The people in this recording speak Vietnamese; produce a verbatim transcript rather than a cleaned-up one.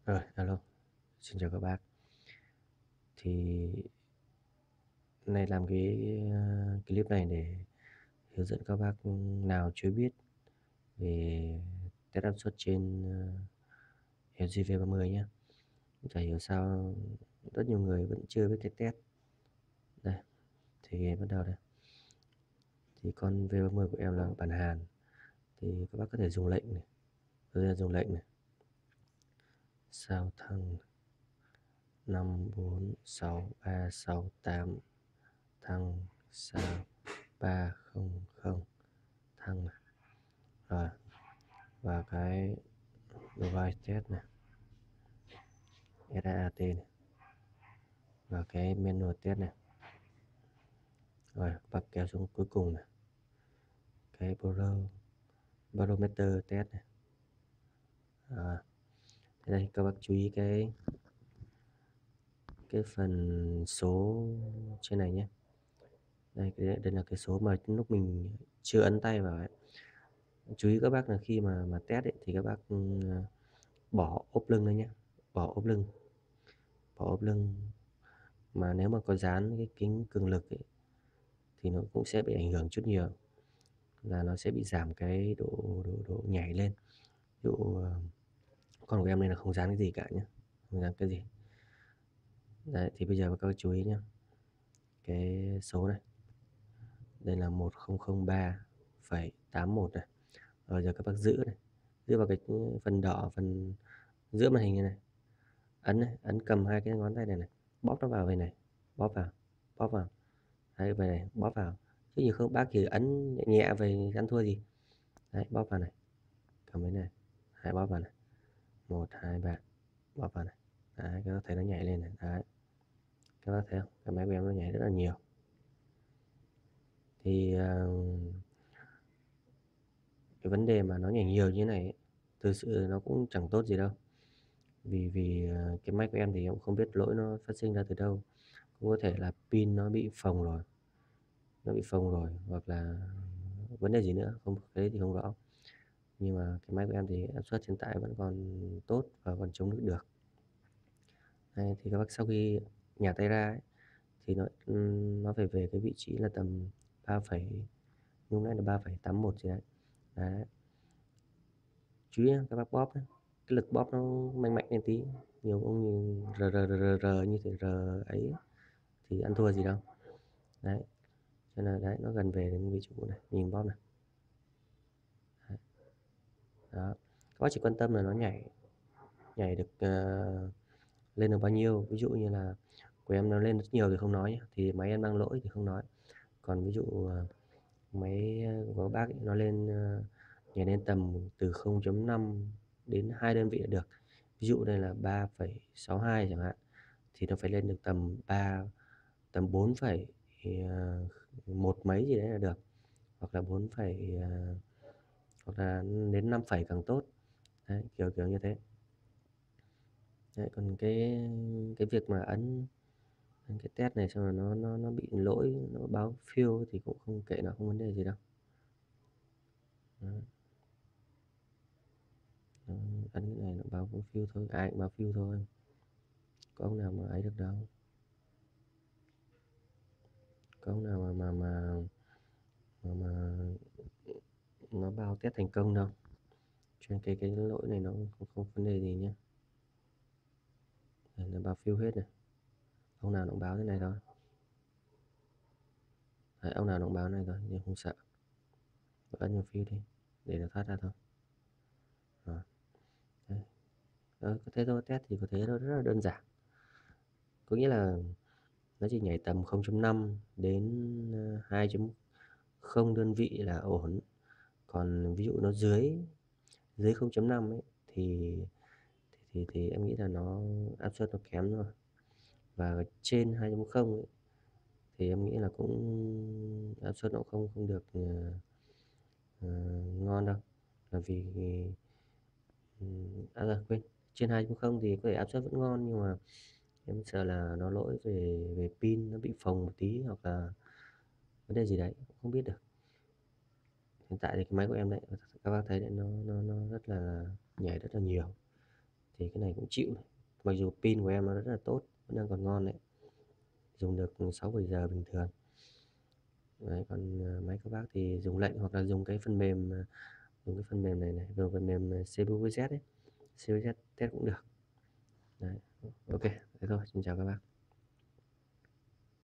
Rồi, alo, xin chào các bác. Thì hôm nay làm cái, a, clip này để hướng dẫn các bác nào chưa biết về test áp suất trên, ơ, eo gi vê ba mươi nhé. Chả hiểu sao rất nhiều người vẫn chưa biết cách test. Đây, thì bắt đầu đây. Thì con vê ba mươi của em là bản Hàn, thì các bác có thể dùng lệnh này, đầu tiên dùng lệnh này, sao thăng năm bốn sáu ba sáu tám thăng sao ba không không thăng này. Rồi, và cái device test này, SAAT này, và cái manual test này. Rồi bật kéo xuống cuối cùng này, cái baro barometer test này. À, thế đây các bác chú ý cái cái phần số trên này nhé. Đây, cái đây là cái số mà lúc mình chưa ấn tay vào ấy. Chú ý các bác là khi mà mà test ấy, thì các bác ừ, bỏ ốp lưng lên nhé, bỏ ốp lưng, bỏ ốp lưng. Mà nếu mà có dán cái kính cường lực ấy, thì nó cũng sẽ bị ảnh hưởng chút nhiều, là nó sẽ bị giảm cái độ độ độ nhảy lên. Ví dụ ờ, con của em đây là không dán cái gì cả nhé, không dán cái gì. Đấy, thì bây giờ các bác chú ý nhé, cái số này, đây là một không không ba phẩy tám một này. Rồi giờ các bác giữ này, giữ vào cái phần đỏ, phần giữa màn hình này, này. Ấn này, ấn cầm hai cái ngón tay này này, bóp nó vào về này, bóp vào, bóp vào. Đấy, về này, bóp vào. Chứ nhiều không bác chỉ ấn nhẹ nhẹ về ăn thua gì. Đấy, bóp vào này, cầm cái này, hai bóp vào này, một hai ba, bóp vào này. Đấy, các bác thấy nó nhảy lên này. Đấy, các bác thấy không, cái máy của em nó nhảy rất là nhiều. Thì uh, cái vấn đề mà nó nhảy nhiều như thế này ấy, thực sự nó cũng chẳng tốt gì đâu. Vì vì uh, cái máy của em thì em cũng không biết lỗi nó phát sinh ra từ đâu. Cũng có thể là pin nó bị phồng rồi, nó bị phồng rồi, hoặc là vấn đề gì nữa, không cái đấy thì không rõ. Nhưng mà cái máy của em thì áp suất hiện tại vẫn còn tốt và còn chống nước được. Đây, thì các bác sau khi nhả tay ra ấy, thì nó nó phải về cái vị trí là tầm ba phẩy, lúc nãy là ba phẩy tám một gì đấy. Đấy. Chú ý các bác bóp ấy, cái lực bóp nó mạnh mạnh lên tí, nhiều ông nhìn rờ rờ rờ rờ như thể rờ ấy thì ăn thua gì đâu. Đấy, cho nên đấy nó gần về đến vị trí này, nhìn bóp này. Đấy. Đó, các bác chỉ quan tâm là nó nhảy nhảy được uh, lên được bao nhiêu. Ví dụ như là của em nó lên rất nhiều thì không nói nhé, thì máy em đang lỗi thì không nói. Còn ví dụ uh, máy của các bác ấy, nó lên uh, nhảy lên tầm từ không chấm năm đến hai đơn vị là được. Ví dụ đây là ba phẩy sáu hai chẳng hạn, thì nó phải lên được tầm ba, tầm bốn phẩy một mấy gì đấy là được, hoặc là bốn phẩy uh, hoặc là đến năm phẩy càng tốt. Đấy, kiểu kiểu như thế. Đấy, còn cái cái việc mà ấn, ấn cái test này xong rồi nó nó nó bị lỗi, nó báo fail thì cũng không, kệ nó, không vấn đề gì đâu. Đó. Đó, ấn cái này nó báo fail thôi, ai cũng báo fail thôi, có ông nào mà ấy được đâu, có ông nào mà mà mà mà, mà nó báo test thành công đâu. Cho nên cái cái lỗi này nó không, không vấn đề gì nhé. Đây, nó báo fail hết này, ông nào nó cũng báo thế này thôi. Đấy, ông nào nó cũng báo này thôi nhưng không sợ, ấn vào fail đi để nó thoát ra thôi. Rồi. Đấy. Đó, có thế thôi, test thì có thế, nó rất là đơn giản. Có nghĩa là nó chỉ nhảy tầm không chấm năm đến hai chấm không đơn vị là ổn. Còn ví dụ nó dưới dưới không chấm năm ấy thì thì thì em nghĩ là nó áp suất nó kém rồi. Và trên hai chấm không ấy thì em nghĩ là cũng áp suất nó không không được uh, uh, ngon đâu. Là vì uh, à rồi, quên, trên hai chấm không thì có thể áp suất vẫn ngon, nhưng mà em sợ là nó lỗi về về pin nó bị phồng một tí, hoặc là vấn đề gì đấy không biết được. Hiện tại thì cái máy của em đấy, các bác thấy đấy, nó nó nó rất là nhảy rất là nhiều. thì cái này cũng chịu này. Mặc dù pin của em nó rất là tốt, vẫn đang còn ngon đấy, dùng được sáu bảy giờ bình thường. Đấy, còn, ờ, máy các bác thì dùng lệnh hoặc là dùng cái phần mềm, ờ, dùng cái phần mềm này này, dùng phần mềm, ờ, xê pê u vê dét ấy, xê pê u vê dét test cũng được. Đấy, ô kê, thế thôi, xin chào các bác.